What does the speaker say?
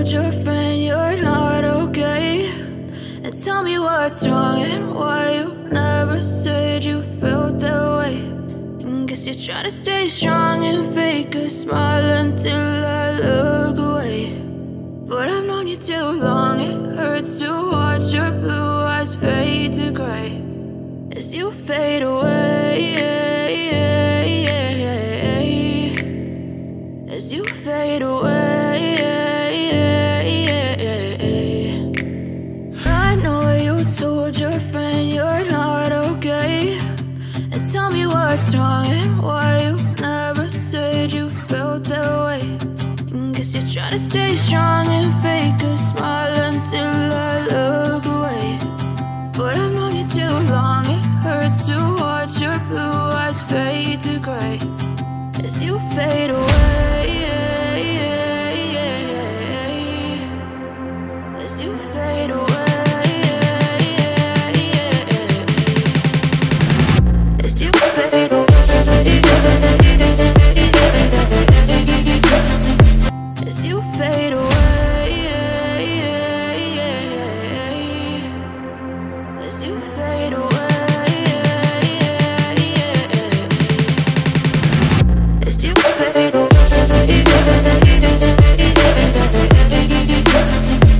told your friend you're not okay, and tell me what's wrong and why you never said you felt that way. And guess you're trying to stay strong and fake a smile until I look away. But I've known you too long, it hurts to watch your blue eyes fade to gray as you fade away, as you fade away. I know you told your friend you're not okay, and tell me what's wrong and why you never said you felt that way. And guess you're trying to stay strong and fake a smile until I look away. But I've known you too long, it hurts to watch your blue eyes fade to gray as you fade away, as you fade away, as you fade away, as you fade away.